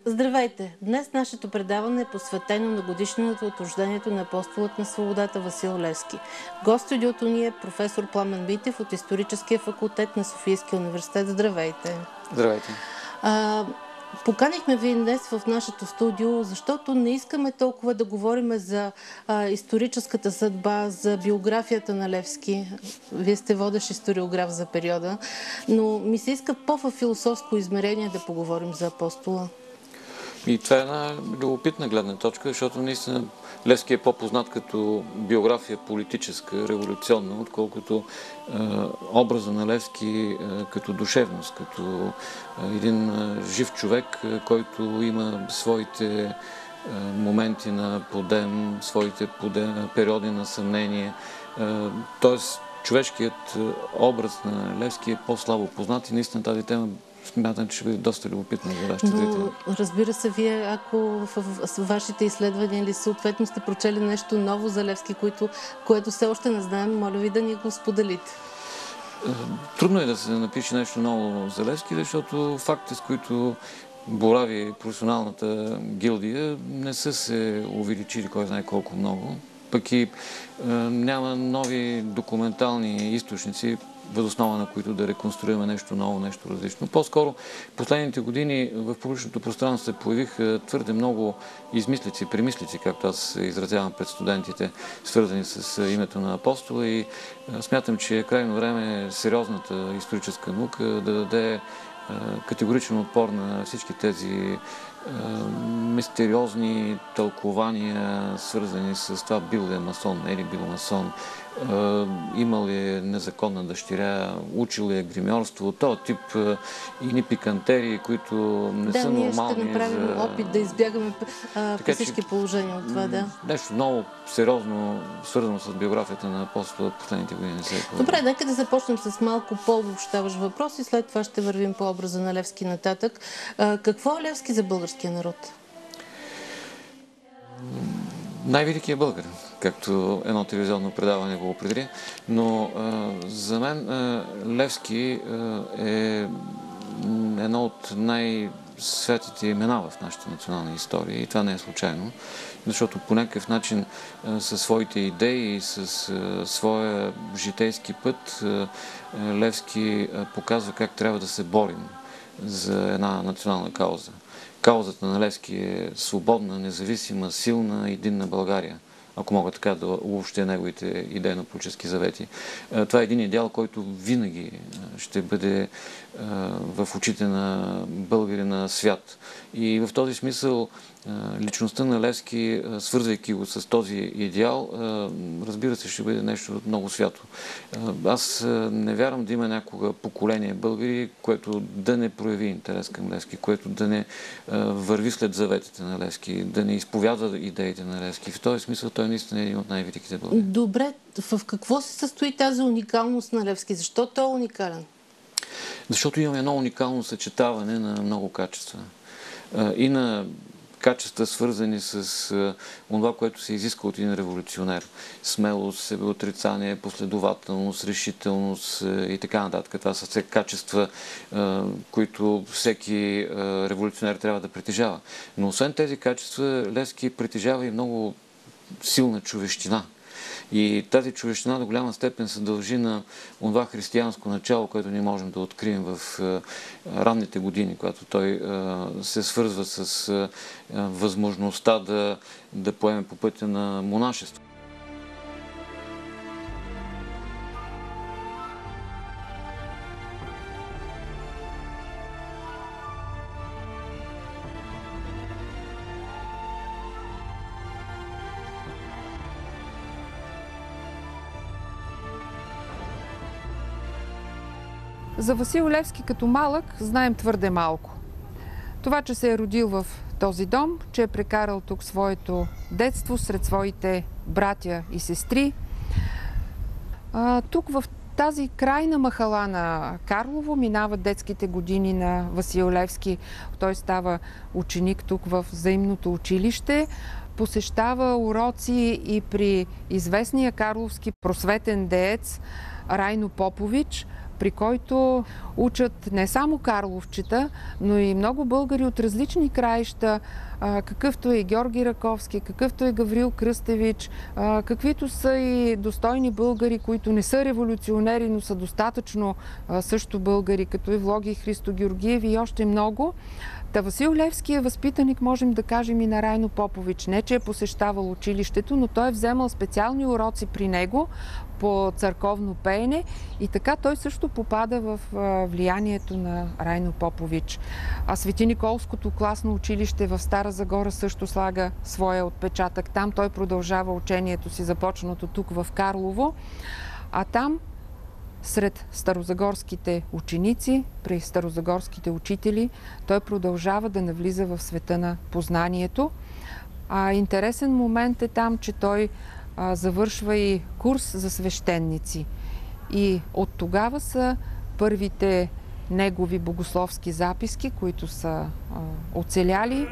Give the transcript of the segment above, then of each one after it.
Здравейте! Днес нашето предаване е посветено на годишнината от рождението на апостолът на свободата Васил Левски. Гост в студиото ни е професор Пламен Митев от Историческия факултет на Софийския университет. Здравейте! Здравейте! Поканихме ви днес в нашето студио, защото не искаме толкова да говорим за историческата съдба, за биографията на Левски. Вие сте водещ историограф за периода, но ми се иска по-във философско измерение да поговорим за апостола. И това е една любопитна гледна точка, защото наистина Левски е по-познат като биография политическа, революционна, отколкото образа на Левски като душевност, като един жив човек, който има своите моменти на подем, своите периоди на съмнение. Тоест, човешкият образ на Левски е по-слабо познат и наистина тази тема смятам, че ще бъде доста любопитна за вашите зрители. Разбира се, вие, ако в вашите изследвания или съответно сте прочели нещо ново за Левски, което все още не знаем, моля ви да ни го споделите. Трудно е да се напише нещо ново за Левски, защото фактите, с които борави професионалната гилдия, не са се увеличили кой знае колко много. Пък и няма нови документални източници, въз основа на които да реконструираме нещо ново, нещо различно. По-скоро последните години в публичното пространство се появиха твърде много измислици, премислици, както аз изразявам пред студентите, свързани с името на апостола, и смятам, че е крайно време сериозната историческа наука да даде категоричен отпор на всички тези мистериозни тълкования, свързани с това бил ли е масон, не ли бил масон, имал ли е незаконна дъщеря, учил ли е гримьорство, този тип ини пикантерии, които не са нормални. Да, ние ще направим опит да избягаме по всички положения от това, да. Нещо много сериозно, свързано с биографията на апостола в последните години не се е появило. Добре, нека да започнем с малко по-обобщаващ въпрос и след това ще вървим по образа на Левски нататък. Какво е Левски за българския народ? Най-великият българин, както едно телевизионно предаване го определи, но за мен Левски е едно от най-светите имена в нашата национална история и това не е случайно, защото по някакъв начин със своите идеи и със своя житейски път Левски показва как трябва да се борим за една национална кауза. Каузата на Левски е свободна, независима, силна, единна България, ако мога така да обобщя неговите идейно-политически завети. Това е един идеал, който винаги ще бъде в очите на българина свят. И в този смисъл личността на Левски, свързвайки го с този идеал, разбира се, ще бъде нещо много свято. Аз не вярвам да има някога поколение българи, което да не прояви интерес към Левски, което да не върви след заветите на Левски, да не изповядва идеите на Левски. В този смисъл той наистина е един от най-великите българи. Добре, в какво се състои тази уникалност на Левски? Защо той е уникален? Защото имаме едно уникално съчетаване на много качества. И на качества, свързани с това, което се изиска от един революционер. Смелост, себеотрицание, последователност, решителност и така нататък. Това са все качества, които всеки революционер трябва да притежава. Но освен тези качества, Левски притежава и много силна човещина. И тази човещина до голяма степен се дължи на това християнско начало, което ние можем да открием в ранните години, когато той се свързва с възможността да поеме по пътя на монашество. За Васил Левски като малък знаем твърде малко. Това, че се е родил в този дом, че е прекарал тук своето детство сред своите братя и сестри. Тук в тази крайна махала на Карлово минават детските години на Васил Левски. Той става ученик тук в взаимното училище. Посещава уроци и при известния карловски просветен деец Райно Попович. при който учат не само карловчета, но и много българи от различни краища, какъвто е Георги Раковски, какъвто е Гаврил Кръстевич, каквито са и достойни българи, които не са революционери, но са достатъчно също българи, като Евлоги Христо Георгиев и още много. Та Васил Левски е възпитаник, можем да кажем, и на Райно Попович. Не, че е посещавал училището, но той е вземал специални уроци при него по църковно пеене и така той също попада в влиянието на Райно Попович. А Свети Николското класно училище в Стара Загора също слага своя отпечатък. Там той продължава учението си, започнато тук в Карлово. А там сред старозагорските ученици, при старозагорските учители, той продължава да навлиза в света на познанието. Интересен момент е там, че той завършва и курс за свещеници. И от тогава са първите негови богословски записки, които са оцеляли.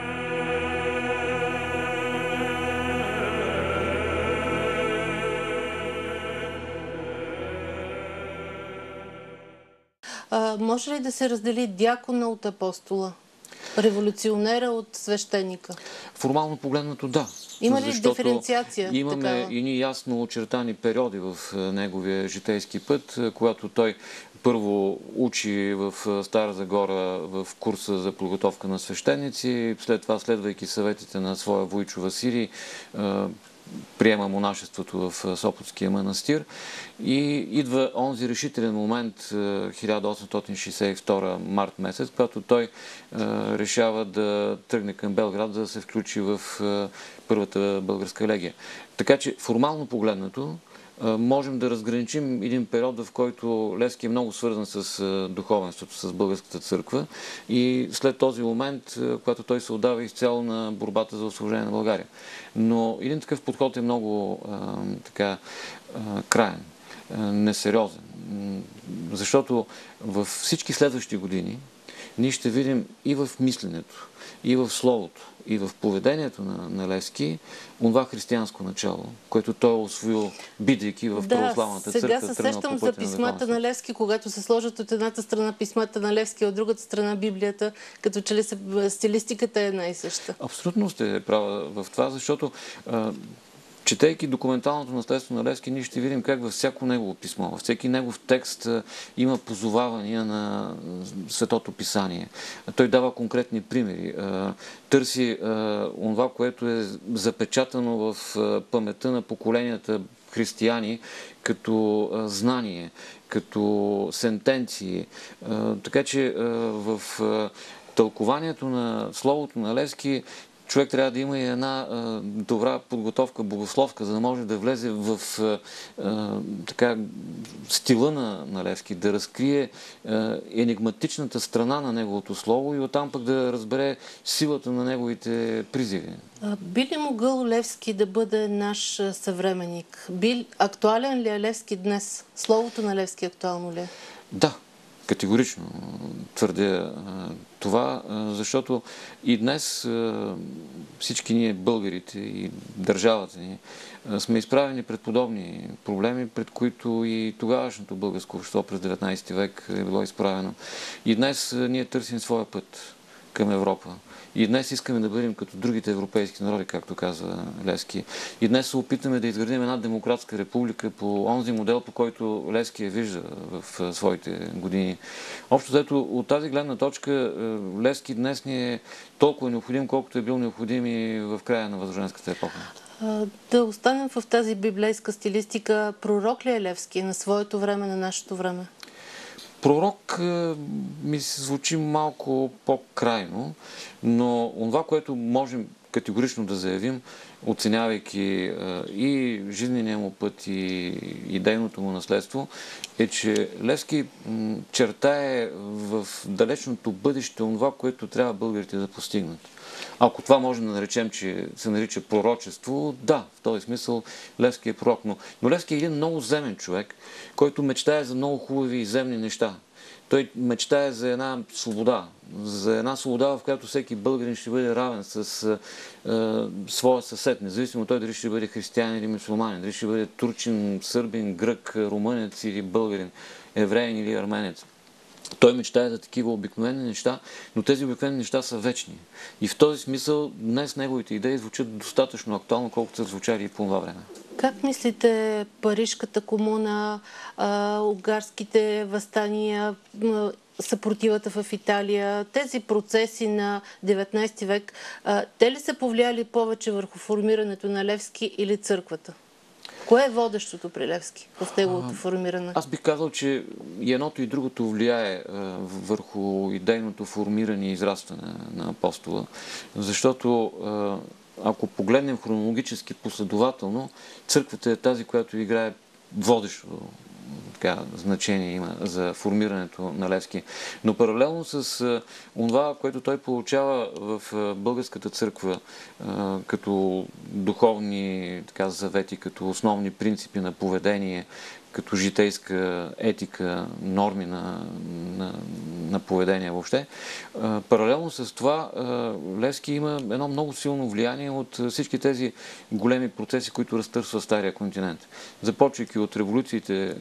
Може ли да се раздели дякона от апостола? Революционера от свещеника? Формално погледнато да. Има ли диференциация? Имаме и ясно очертани периоди в неговия житейски път, когато той първо учи в Стара Загора в курса за подготовка на свещеници, след това, следвайки съветите на своя войчо Василий, приема монашеството в Сопотския манастир и идва онзи решителен момент 1862 март месец, когато той решава да тръгне към Белград, за да се включи в Първата българска легия. Така че формално погледнато можем да разграничим един период, в който Левски е много свързан с духовенството, с българската църква и след този момент, когато той се отдава изцяло на борбата за освобождение на България. Но един такъв подход е много краен, несериозен, защото във всички следващи години ние ще видим и в мисленето, и в словото, и в поведението на Левски онова християнско начало, което той е усвоил, бидейки в православната църква. Сега се сещам за писмата на Левски, когато се сложат от едната страна писмата на Левски, от другата страна Библията, като че ли стилистиката е една и съща. Абсолютно сте права в това, защото четейки документалното наследство на Левски, ние ще видим как във всяко негово писмо, във всеки негов текст има позовавания на Светото Писание. Той дава конкретни примери. Търси онова, което е запечатано в паметта на поколенията християни като знание, като сентенции. Така че в тълкованието на словото на Левски човек трябва да има и една добра подготовка богословка, за да може да влезе в стила на Левски, да разкрие енигматичната страна на неговото слово и оттам пък да разбере силата на неговите призиви. Би ли могъл Левски да бъде наш съвременник? Актуален ли е Левски днес? Словото на Левски актуално ли е? Да. Категорично твърдя това, защото и днес всички ние, българите и държавата ни, сме изправени пред подобни проблеми, пред които и тогавашното българско общество през 19 век е било изправено. И днес ние търсим своя път към Европа. И днес искаме да бъдем като другите европейски народи, както каза Левски. И днес се опитаме да изградим една демократска република по онзи модел, по който Левски я вижда в своите години. Общо взето, от тази гледна точка, Левски днес ни е толкова необходим, колкото е бил необходим и в края на възрожденската епоха. Да останем в тази библейска стилистика. Пророк ли е Левски на своето време, на нашето време? Пророк ми се звучи малко по-крайно, но това, което можем категорично да заявим, оценявайки и жизнения му път и идейното му наследство, е, че Левски чертае в далечното бъдеще това, което трябва българите да постигнат. Ако това можем да наречем, че се нарича пророчество, да, в този смисъл Левски е пророк. Но Левски е един много земен човек, който мечтае за много хубави и земни неща. Той мечтае за една свобода. За една свобода, в която всеки българин ще бъде равен с своя съсед, независимо той дали ще бъде християнин или мюсюлманин, дали ще бъде турчин, сърбин, грък, румънец или българин, евреин или арменец. Той мечтае за такива обикновени неща, но тези обикновени неща са вечни. И в този смисъл днес неговите идеи звучат достатъчно актуално, колкото са звучали и по това време. Как мислите Парижката комуна, унгарските въстания, съпротивата в Италия, тези процеси на 19 век, те ли са повлияли повече върху формирането на Левски или църквата? Кое е водещото при Левски в неговото формиране? Аз бих казал, че и едното и другото влияе върху идейното формиране и израстване на апостола, защото ако погледнем хронологически последователно, църквата е тази, която играе водещо значение има за формирането на Левски. Но паралелно с това, което той получава в българската църква като духовни завети, като основни принципи на поведение, като житейска етика, норми на поведение въобще. Паралелно с това Левски има едно много силно влияние от всички тези големи процеси, които разтърсват Стария континент. Започвайки от революциите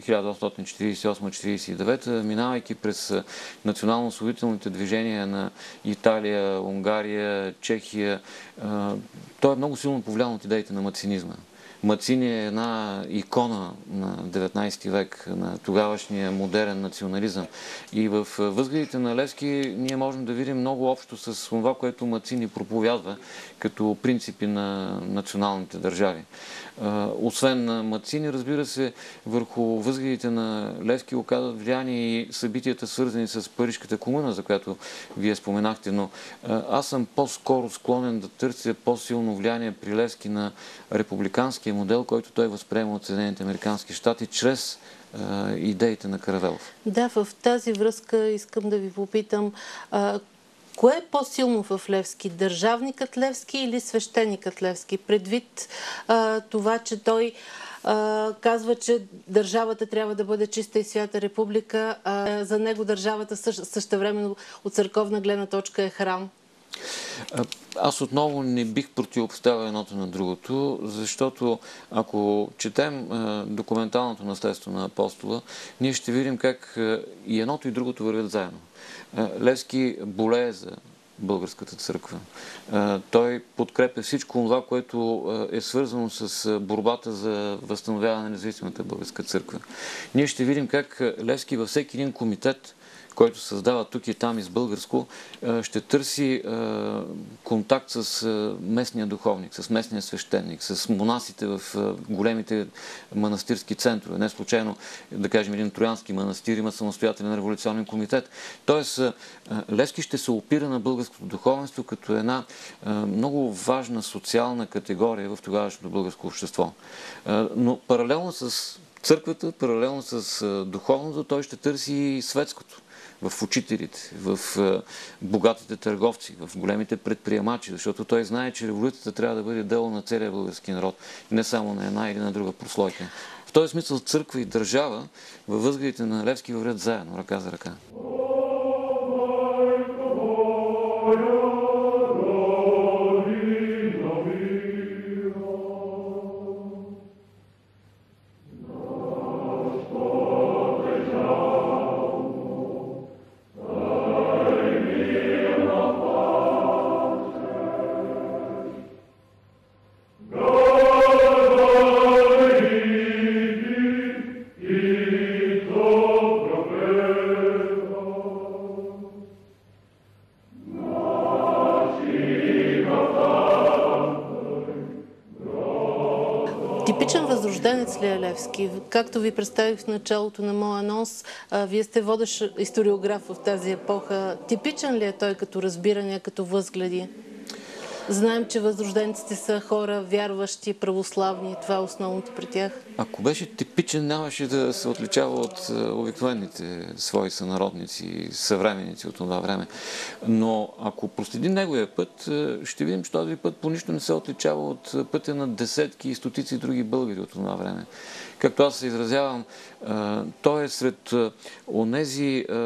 1848-49, минавайки през национално-освободителните движения на Италия, Унгария, Чехия, той е много силно повлиян от идеите на мацинизма. Мацини е една икона на 19 век, на тогавашния модерен национализъм. И в възгледите на Левски ние можем да видим много общо с това, което Мацини проповядва като принципи на националните държави. Освен на Мацини, разбира се, върху възгледите на Левски оказват влияние и събитията, свързани с Парижката комуна, за която вие споменахте, но аз съм по-скоро склонен да търся по-силно влияние при Левски на републиканския модел, който той възприема от Съединените американски щати чрез идеите на Каравелов. Да, в тази връзка искам да ви попитам, кое е по-силно в Левски? Държавникът Левски или свещеникът Левски? Предвид това, че той казва, че държавата трябва да бъде чиста и свята република, а за него държавата същевременно от църковна гледна точка е храм. Аз отново не бих противопоставил едното на другото, защото ако четем документалното наследство на апостола, ние ще видим как и едното и другото вървят заедно. Левски более за българската църква. Той подкрепя всичко това, което е свързано с борбата за възстановяване на независимата българска църква. Ние ще видим как Левски във всеки един комитет, който създава тук и там из българско, ще търси контакт с местния духовник, с местния свещеник, с монасите в големите манастирски центрове. Не случайно, да кажем, един троянски манастир има самостоятелен революционен комитет. Тоест, Левски ще се опира на българското духовенство като една много важна социална категория в тогавашното българско общество. Но паралелно с църквата, паралелно с духовното, той ще търси и светското. В учителите, в богатите търговци, в големите предприемачи, защото той знае, че революцията трябва да бъде дело на целия български народ, не само на една или на друга прослойка. В този смисъл църква и държава във възгледите на Левски вървят заедно, ръка за ръка. Типичен възрожденец ли е Левски? Както ви представих в началото на моя анонс, вие сте водещ историограф в тази епоха. Типичен ли е той като разбиране, като възгледи? Знаем, че възрожденците са хора вярващи, православни. Това е основното при тях. Ако беше типичен, нямаше да се отличава от обикновените свои сънародници, съвременници от това време. Но ако проследим неговия път, ще видим, че този път по нищо не се отличава от пътя на десетки и стотици други българи от това време. Както аз се изразявам, той е сред онези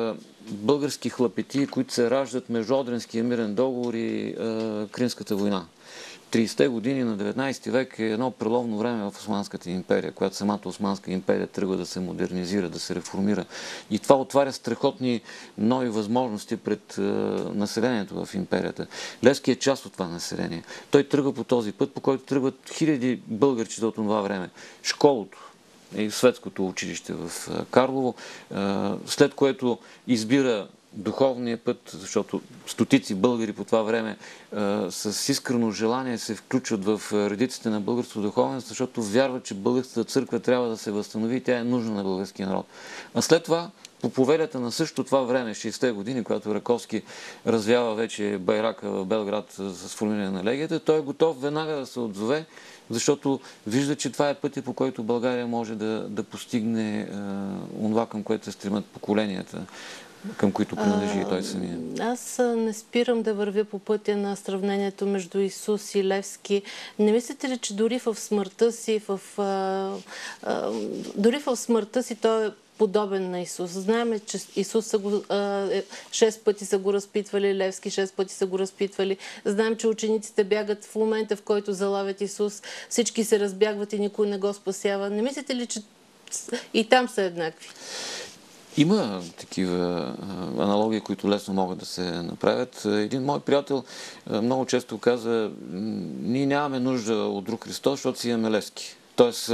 български хлапети, които се раждат между Одринския мирен договор и Кримската война. 30-те години на 19 век е едно преломно време в Османската империя, която самата Османска империя тръгва да се модернизира, да се реформира. И това отваря страхотни нови възможности пред населението в империята. Левски е част от това население. Той тръгва по този път, по който тръгват хиляди българчета от това време. Школото и светското училище в Карлово, след което избира духовния път, защото стотици българи по това време с искрено желание се включват в редиците на българското духовенство, защото вярват, че българската църква трябва да се възстанови и тя е нужна на българския народ. А след това, по повелята на същото това време, 60-те години, когато Раковски развява вече байрака в Белград с формиране на легията, той е готов веднага да се отзове, защото вижда, че това е пътя, по който България може да постигне онова, към което се стремят поколенията, към които принадлежи и той самия. Аз не спирам да вървя по пътя на сравнението между Исус и Левски. Не мислите ли, че дори в смъртта си, той е подобен на Исус? Знаем, че Исус 6 пъти са го разпитвали, Левски 6 пъти са го разпитвали. Знаем, че учениците бягат в момента, в който залавят Исус. Всички се разбягват и никой не го спасява. Не мислите ли, че и там са еднакви? Има такива аналогии, които лесно могат да се направят. Един мой приятел много често каза: ние нямаме нужда от друг Христос, защото си имаме Левски. Тоест,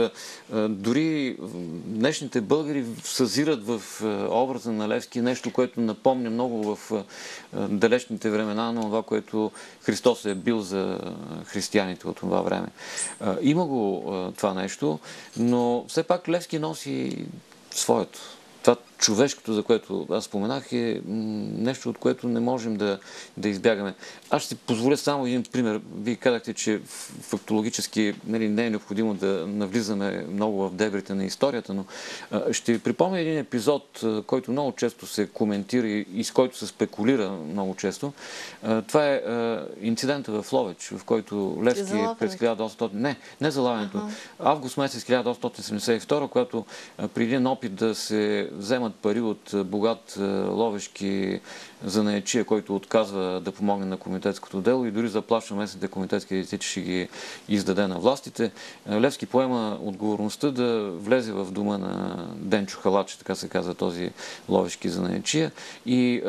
дори днешните българи съзират в образа на Левски нещо, което напомня много в далечните времена на това, което Христос е бил за християните от това време. Има го това нещо, но все пак Левски носи своето. Това човешкото, за което аз споменах, е нещо, от което не можем да избягаме. Аз ще позволя само един пример. Вие казахте, че фактологически не е необходимо да навлизаме много в дебрите на историята, но ще ви припомня един епизод, който много често се коментира и с който се спекулира много често. Това е инцидента в Ловеч, в който Левски през 1800... Не залавянето. Август месец 1872, когато при един опит да се вземат пари от богат ловешки занаятчия, който отказва да помогне на комитетското дело и дори заплашва местните комитетски дейци, че ще ги издаде на властите, Левски поема отговорността да влезе в дома на Денчо Халаче, така се казва този ловешки занаятчия, и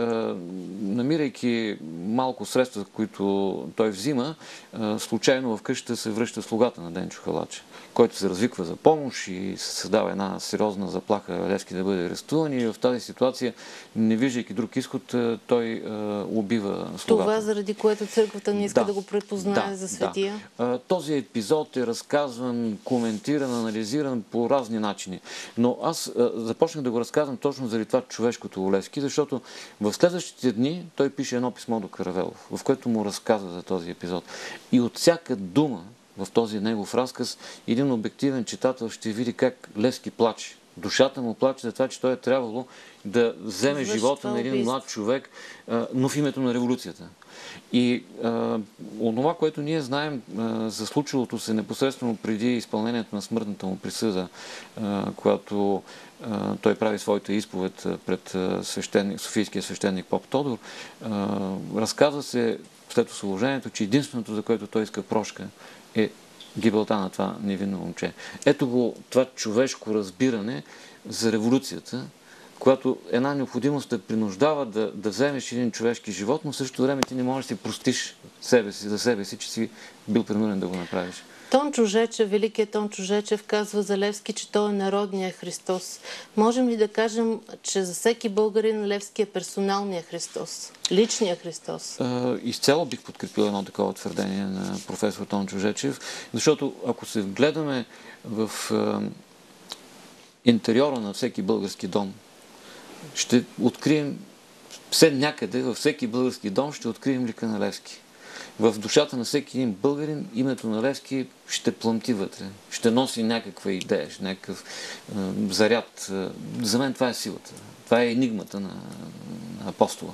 намирайки малко средства, които той взима, случайно в къщата се връща слугата на Денчо Халаче, който се развиква за помощ и се създава една сериозна заплаха Левски да бъде арестуван, и в тази ситуация, не виждайки друг изход, той убива слугата. Това, заради което църквата не иска да го препознае за светия? Да. Този епизод е разказван, коментиран, анализиран по разни начини. Но аз започнах да го разказвам точно заради това човешкото Левски, защото в следващите дни той пише едно писмо до Каравелов, в което му разказва за този епизод. И от всяка дума в този негов разказ един обективен читател ще види как Левски плаче. Душата му плаче за това, че той е трябвало да вземе живота на един млад човек, но в името на революцията. И онова, което ние знаем за случилото се непосредствено преди изпълнението на смъртната му присъда, когато той прави своята изповед пред софийския свещеник поп Тодор, разказва се след освобождението, че единственото, за което той иска прошка, е гибелта на това невинно момче. Ето го това човешко разбиране за революцията, която една необходимост те принуждава да вземеш един човешки живот, но в същото време ти не можеш да си простиш за себе си, че си бил принуден да го направиш. Тончо Жечев, великият Тончо Жечев, казва за Левски, че той е народният Христос. Можем ли да кажем, че за всеки българин Левски е персоналният Христос, личният Христос? Изцяло бих подкрепил едно такова твърдение на професор Тончо Жечев, защото ако се вгледаме в интериора на всеки български дом, ще открием все някъде, във всеки български дом ще открием лика на Левски. В душата на всеки един българин името на Левски ще плъмти вътре, ще носи някаква идея, някакъв заряд. За мен това е силата. Това е енигмата на апостола.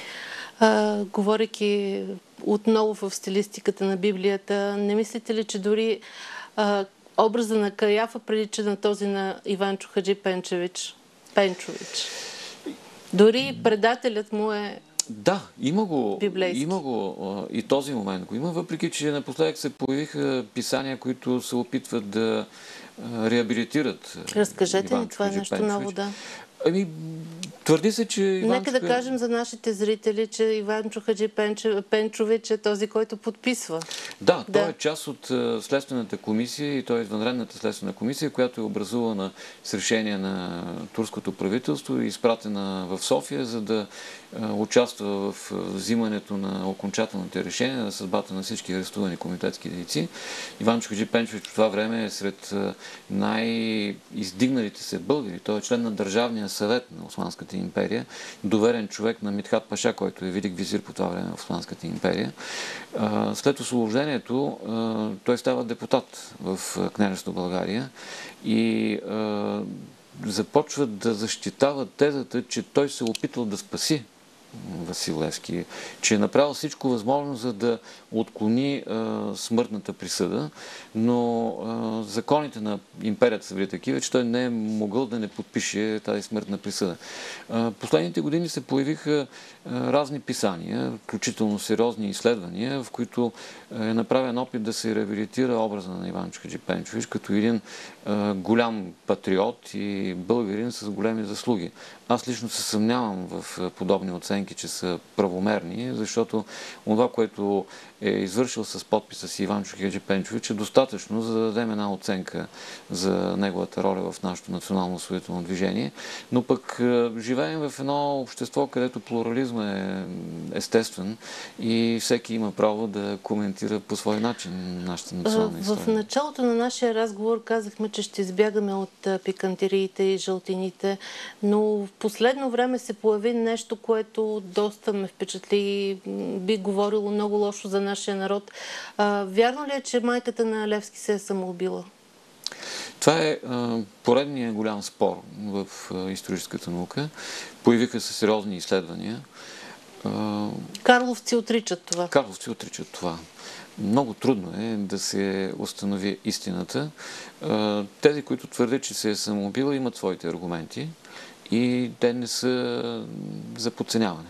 Говорейки отново в стилистиката на Библията, не мислите ли, че дори образа на Каяфа прилича на този на Иванчо Хаджи Пенчович? Дори предателят му е Да, библейски. има го и този момент го има, въпреки че напоследък се появиха писания, които се опитват да реабилитират Разкажете Иван ни, това е нещо Чукаджипенчович. ново, да. Ами, твърди се, че Нека да кажем за нашите зрители, че Иван Чукаджипенчович е този, който подписва. Да, той е част от Следствената комисия и той е извънредната следствена комисия, която е образувана с решение на турското правителство и изпратена в София, за да участва в взимането на окончателните решения на съдбата на всички арестувани комитетски дейци. Иван Чукаджипенчович в това време е сред най-издигналите се българи. Той е член на Държавния съвет на Османската империя, доверен човек на Митхат Паша, който е велик визир по това време в Османската империя. След освобождението той става депутат в княжество България и започва да защитава тезата, че той се опитал да спаси Васил Левски, че е направил всичко възможно, за да отклони смъртната присъда, но законите на империята са били такива, че той не е могъл да не подпише тази смъртна присъда. Последните години се появиха разни писания, включително сериозни изследвания, в които е направен опит да се реабилитира образа на Иван Чукаджипенчович като един голям патриот и българин с големи заслуги. Аз лично се съмнявам в подобни оценки, че са правомерни, защото това, което е извършил с подписа си Иван Чукаджипенчович, е достатъчно, за да дадем една оценка за неговата роля в нашето национално освободително движение. Но пък живеем в едно общество, където плурализма е естествен и всеки има право да коментира по свой начин нашата национална история. В началото на нашия разговор казахме, че ще избягаме от пикантериите и жълтините, но в последно време се появи нещо, което доста ме впечатли и би говорило много лошо за нашия народ. Вярно ли е, че майката на Левски се е самоубила? Това е поредният голям спор в историческата наука. Появиха се сериозни изследвания. Карловци отричат това. Карловци отричат това. Много трудно е да се установи истината. Тези, които твърдят, че се е самоубила, имат своите аргументи и те не са за подценяване.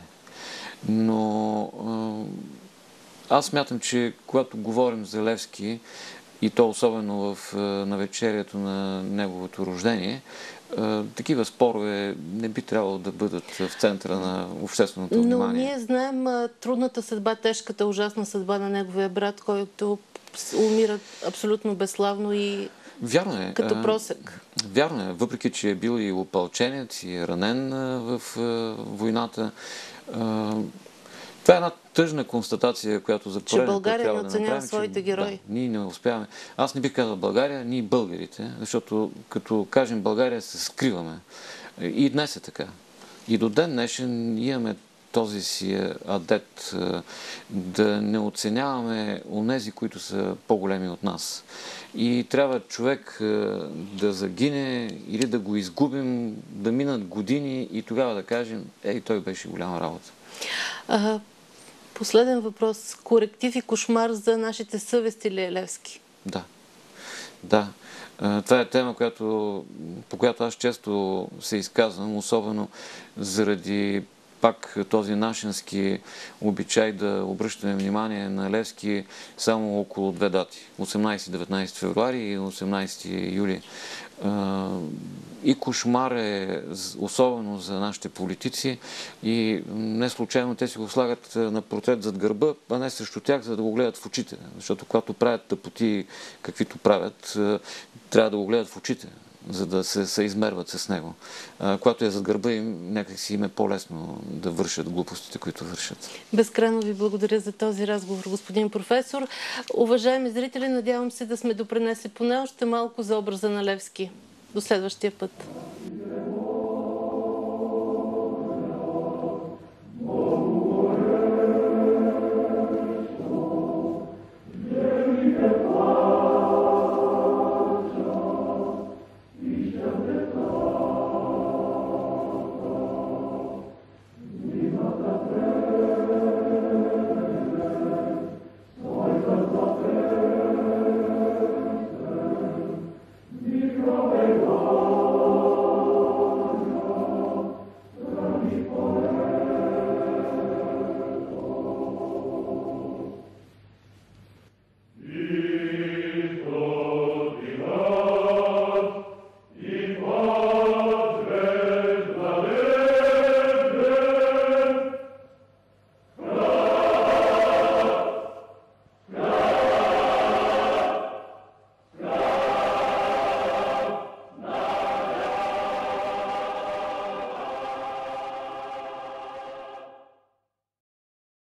Но аз смятам, че когато говорим за Левски, и то особено в навечерието на неговото рождение, такива спорове не би трябвало да бъдат в центъра на общественото внимание. Но ние знаем трудната съдба, тежката, ужасна съдба на неговия брат, който умира абсолютно безславно и като просек. Вярно е, въпреки че е бил и опълченец и е ранен в войната. Това е една тъжна констатация, която за пореден път трябва да направим. Че България не оценява своите герои. Да, ние не успяваме. Аз не бих казал България, ние българите, защото като кажем България се скриваме. И днес е така. И до ден днешен имаме този си адепт да не оценяваме онези, които са по-големи от нас. И трябва човек да загине или да го изгубим, да минат години и тогава да кажем, той беше голяма работа. Последен въпрос. Коректив и кошмар за нашите съвести ли е Левски? Да. Да. Това е тема, по която аз често се изказвам, особено заради пак този нашенски обичай да обръщаме внимание на Левски само около две дати. 18-19 февруари и 18 юли. И кошмар е особено за нашите политици и не случайно те си го слагат на портрет зад гърба, а не срещу тях, за да го гледат в очите. Защото когато правят тъпоти, каквито правят, трябва да го гледат в очите, за да се съизмерват с него. Когато е зад гърба им, някак си им е по-лесно да вършат глупостите, които вършат. Безкрайно ви благодаря за този разговор, господин професор. Уважаеми зрители, надявам се да сме допринесли поне още малко за образа на Левски. До следващия път.